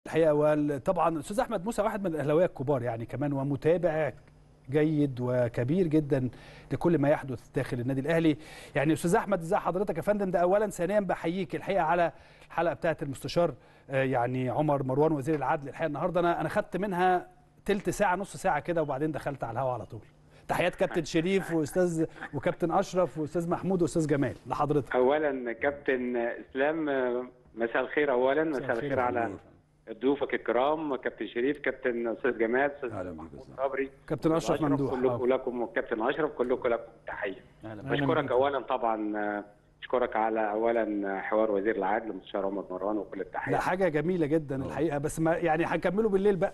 الحقيقه. وطبعا الاستاذ احمد موسى واحد من الاهلاويه الكبار يعني كمان، ومتابع جيد وكبير جدا لكل ما يحدث داخل النادي الاهلي. يعني استاذ احمد، ازي حضرتك يا فندم؟ ده اولا. ثانيا بحييك الحقيقه على الحلقه بتاعه المستشار يعني عمر مروان وزير العدل. الحقيقه النهارده انا خدت منها تلت ساعه نص ساعه كده، وبعدين دخلت على الهواء على طول. تحيات كابتن شريف واستاذ وكابتن اشرف واستاذ محمود واستاذ جمال لحضرتك. اولا كابتن اسلام، مساء الخير. اولا مساء الخير على ضيوفك الكرام، كابتن شريف، كابتن استاذ جمال، استاذ محمود صبري، كابتن اشرف ممدوح، كلكم لكم، وكابتن اشرف كلكم لكم تحيه. بشكرك اولا طبعا، اشكرك على اولا حوار وزير العدل المستشار عمر مروان وكل التحيه. لا حاجه جميله جدا الحقيقه، بس ما يعني هنكمله بالليل بقى.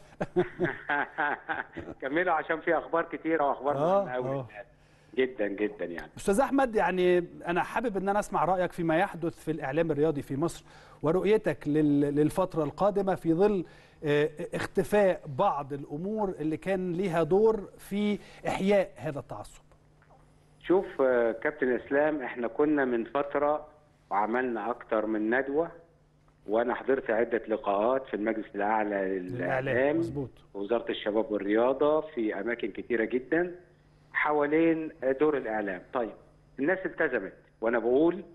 كملوا عشان في اخبار كتيره واخبار مهمه قوي جدا جدا. يعني استاذ احمد، يعني انا حابب ان انا اسمع رايك فيما يحدث في الاعلام الرياضي في مصر، ورؤيتك للفتره القادمه في ظل اختفاء بعض الامور اللي كان ليها دور في احياء هذا التعصب. شوف كابتن اسلام، احنا كنا من فتره وعملنا اكتر من ندوه، وانا حضرت عده لقاءات في المجلس الاعلى للاعلام، مظبوط، وزاره الشباب والرياضه، في اماكن كتيره جدا حوالين دور الاعلام. طيب الناس التزمت، وانا بقول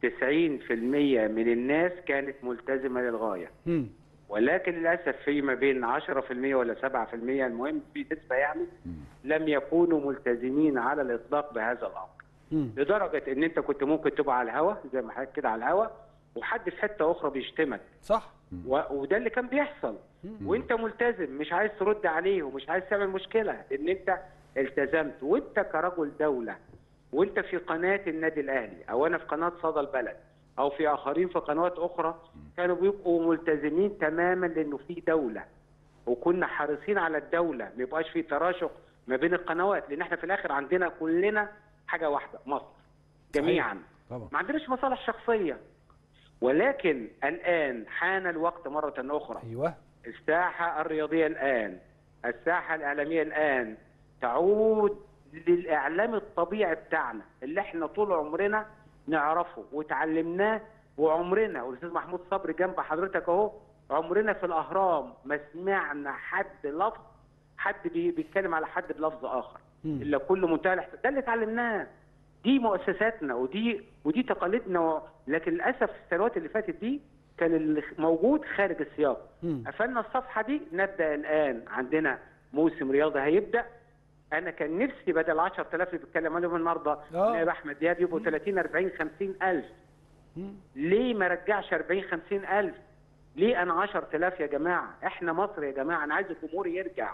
90% من الناس كانت ملتزمه للغايه، ولكن للاسف في ما بين 10% ولا 7%، المهم في نسبه يعني لم يكونوا ملتزمين على الاطلاق بهذا الامر. لدرجه ان انت كنت ممكن تبقى على الهوا زي ما حضرتك كده على الهوا، وحد في حته اخرى بيشتمك، صح، وده اللي كان بيحصل، وانت ملتزم مش عايز ترد عليه ومش عايز تعمل مشكله، ان انت التزمت. وانت كرجل دوله، وانت في قناه النادي الاهلي، او انا في قناه صدى البلد، او في اخرين في قنوات اخرى، كانوا بيبقوا ملتزمين تماما لانه في دوله، وكنا حريصين على الدوله، ما يبقاش في تراشق ما بين القنوات، لان احنا في الاخر عندنا كلنا حاجه واحده، مصر جميعا. طبعا. ما عندناش مصالح شخصيه. ولكن الان حان الوقت مره اخرى. ايوه. الساحه الرياضيه الان، الساحه الاعلاميه الان تعود للاعلام الطبيعي بتاعنا اللي احنا طول عمرنا نعرفه وتعلمناه، وعمرنا، والاستاذ محمود صبري جنب حضرتك اهو، عمرنا في الاهرام ما سمعنا حد بيتكلم على حد بلفظ اخر، الا كل منتهى الاحترام. ده اللي اتعلمناه، دي مؤسساتنا ودي تقاليدنا. لكن للاسف السنوات اللي فاتت دي كان اللي موجود خارج السياق. قفلنا الصفحه دي، نبدا الان عندنا موسم رياضي هيبدا. انا كان نفسي بدل 10,000 اللي بيتكلم عليهم النهارده نائب احمد دياب يبقوا 30 40 50 الف. ليه ما رجعش 40 50 الف؟ ليه انا 10,000 يا جماعه؟ احنا مصر يا جماعه، انا عايز الجمهور يرجع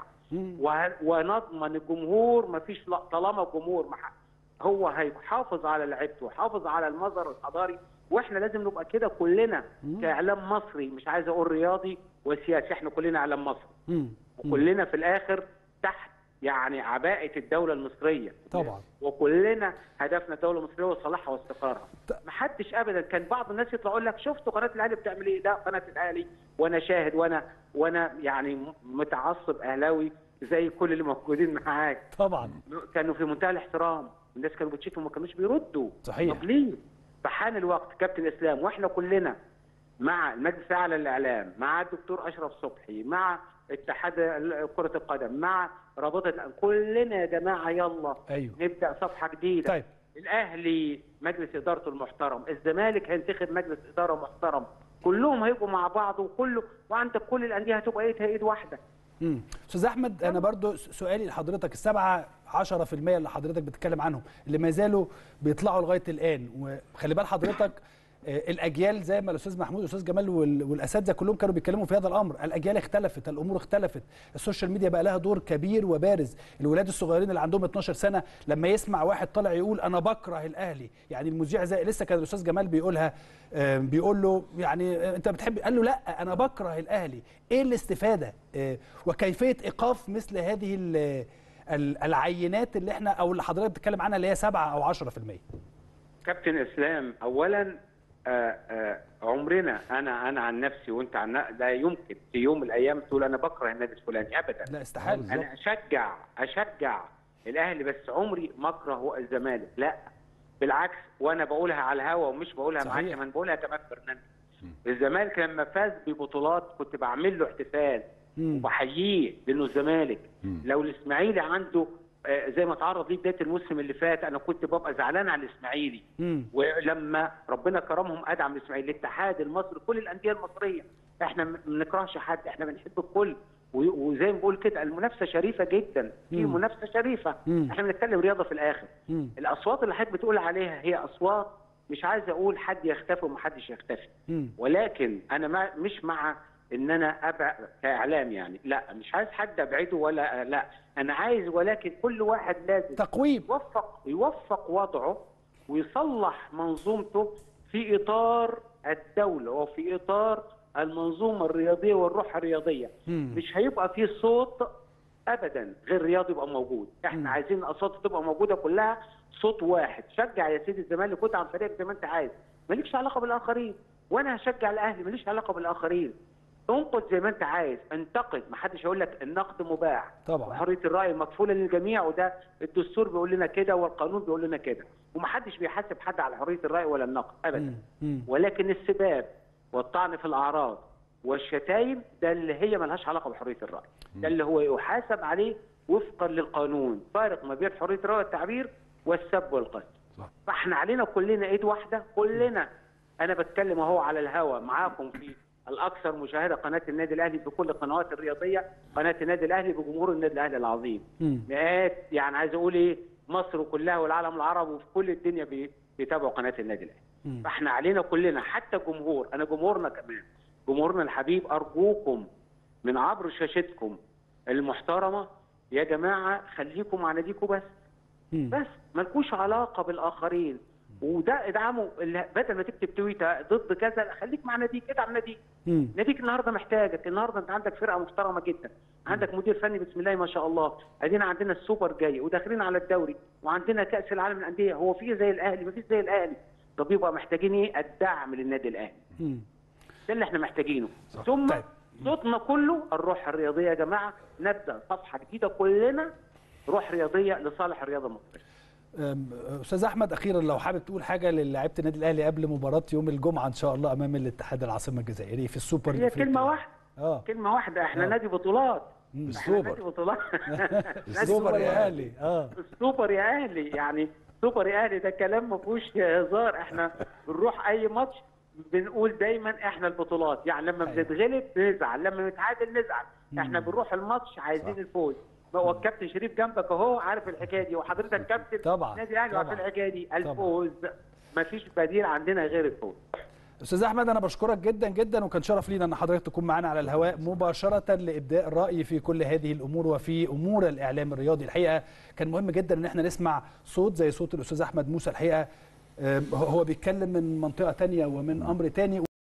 ونضمن الجمهور. ما فيش طالما الجمهور هو هيحافظ على لعبته ويحافظ على المظهر الحضاري، واحنا لازم نبقى كده كلنا كاعلام مصري، مش عايز اقول رياضي وسياسي، احنا كلنا اعلام مصري، وكلنا في الاخر تحت يعني عباءة الدولة المصرية طبعا، وكلنا هدفنا الدولة المصرية وصلاحها واستقرارها. محدش ابدا. كان بعض الناس يطلعوا يقول لك شفتوا قناة الاهلي بتعمل ايه؟ ده قناة الاهلي وانا شاهد، وانا يعني متعصب اهلاوي زي كل اللي موجودين معاك. طبعا كانوا في منتهى الاحترام، الناس كانوا بتشوفهم وما كانوش بيردوا. صحيح. طب ليه؟ فحان الوقت كابتن اسلام، واحنا كلنا مع المجلس الاعلى للاعلام، مع الدكتور اشرف صبحي، مع اتحاد كرة القدم، مع رابطة كلنا يا جماعة يلا نبدأ صفحة جديدة. طيب. الأهلي مجلس إدارته المحترم، الزمالك هينتخب مجلس إدارة محترم، كلهم هيبقوا مع بعض، وعندك كل الأندية هتبقى إيد واحدة. أستاذ أحمد، أنا برضو سؤالي لحضرتك، 7-10% اللي حضرتك بتتكلم عنهم اللي ما زالوا بيطلعوا لغاية الآن، وخلي بال حضرتك الاجيال زي ما الاستاذ محمود والاستاذ جمال والاساتذه كلهم كانوا بيتكلموا في هذا الامر، الاجيال اختلفت، الامور اختلفت، السوشيال ميديا بقى لها دور كبير وبارز. الولاد الصغيرين اللي عندهم 12 سنه لما يسمع واحد طالع يقول انا بكره الاهلي، يعني المذيع زي لسه كان الاستاذ جمال بيقولها، بيقول له يعني انت بتحب، قال له لا انا بكره الاهلي. ايه الاستفاده وكيفيه ايقاف مثل هذه العينات اللي احنا او اللي حضرتك بتتكلم عنها اللي هي 7 أو 10%؟ كابتن اسلام، اولا عمرنا انا عن نفسي وانت عن لا يمكن في يوم من الايام تقول انا بكره النادي الفلاني ابدا. لا استحاله. انا اشجع الاهلي، بس عمري ما اكره الزمالك، لا بالعكس. وانا بقولها على الهوا ومش بقولها معاك كمان، بقولها كمان في برنامج. الزمالك لما فاز ببطولات كنت بعمل له احتفال وبحييه لانه الزمالك. لو الاسماعيلي عنده زي ما تعرض ليه بدايه الموسم اللي فات، انا كنت ببقى زعلان على الاسماعيلي. ولما ربنا كرمهم ادعم الاسماعيلي، الاتحاد المصري، كل الانديه المصريه، احنا ما بنكرهش حد، احنا بنحب الكل. وزي ما بقول كده المنافسه شريفه جدا، في منافسه شريفه. احنا بنتكلم رياضه في الاخر. الاصوات اللي حضرتك بتقول عليها هي اصوات، مش عايز اقول حد يختفي ومحدش يختفي، ولكن انا مش مع ان انا ابعد كاعلام يعني، لا مش عايز حد ابعده ولا لا، انا عايز ولكن كل واحد لازم تقويم يوفق وضعه ويصلح منظومته في اطار الدوله وفي اطار المنظومه الرياضيه والروح الرياضيه. مش هيبقى في صوت ابدا غير رياضي يبقى موجود. احنا عايزين الاصوات تبقى موجوده كلها صوت واحد. شجع يا سيدي الزمالك وادعم فريقك زي ما انت عايز، مالكش علاقه بالاخرين، وانا هشجع الاهلي ماليش علاقه بالاخرين. انقد زي ما انت عايز، انتقد، ما حدش هيقول لك النقد مباح طبعا، وحريه الراي مكفوله للجميع، وده الدستور بيقول لنا كده والقانون بيقول لنا كده، ومحدش بيحاسب حد على حريه الراي ولا النقد ابدا. ولكن السباب والطعن في الاعراض والشتايم ده اللي هي ملهاش علاقه بحريه الراي، ده اللي هو يحاسب عليه وفقا للقانون. فارق ما بين حريه الراي والتعبير والسب والقذف. فاحنا علينا كلنا ايد واحده، كلنا. انا بتكلم اهو على الهوا معاكم في الاكثر مشاهده قناه النادي الاهلي في كل القنوات الرياضيه، قناه النادي الاهلي بجمهور النادي الاهلي العظيم. مئات، يعني عايز اقول ايه، مصر كلها والعالم العربي وفي كل الدنيا بيتابعوا قناه النادي الاهلي. فاحنا علينا كلنا، حتى جمهور، انا جمهورنا كمان، جمهورنا الحبيب، ارجوكم من عبر شاشتكم المحترمه يا جماعه خليكم مع ناديكم بس مالكوش علاقه بالاخرين. وده ادعمه، بدل ما تكتب تويته ضد كذا خليك مع ناديك، ادعم ناديك. ناديك النهارده محتاجك، النهارده انت عندك فرقه محترمه جدا، عندك مدير فني بسم الله ما شاء الله، ادينا عندنا السوبر جاي وداخلين على الدوري وعندنا كاس العالم للانديه. هو في زي الاهلي؟ ما فيش زي الاهلي. طب يبقى محتاجين ايه؟ الدعم للنادي الاهلي. ده اللي احنا محتاجينه. ثم صوتنا كله الروح الرياضيه يا جماعه، نبدا صفحه جديده كلنا، روح رياضيه لصالح الرياضه المصريه. استاذ احمد، اخيرا لو حابب تقول حاجه للاعيبه النادي الاهلي قبل مباراه يوم الجمعه ان شاء الله امام الاتحاد العاصمه الجزائري في السوبر. هي كلمه واحده. كلمه واحده، احنا نادي بطولات. السوبر. نادي بطولات. السوبر يا اهلي. السوبر يا اهلي، يعني سوبر يا اهلي ده كلام ما فيهوش هزار. احنا بنروح اي ماتش بنقول دايما احنا البطولات، يعني لما بنتغلب نزعل، لما نتعادل نزعل. احنا بنروح الماتش عايزين الفوز. هو الكابتن شريف جنبك اهو عارف الحكايه دي، وحضرتك كابتن طبعا نادي الاهلي عارف الحكايه دي. الفوز مفيش بديل عندنا غير الفوز. استاذ احمد انا بشكرك جدا جدا، وكان شرف لينا ان حضرتك تكون معانا على الهواء مباشره لابداء الراي في كل هذه الامور وفي امور الاعلام الرياضي. الحقيقه كان مهم جدا ان احنا نسمع صوت زي صوت الاستاذ احمد موسى، الحقيقه هو بيتكلم من منطقه ثانيه ومن امر ثاني.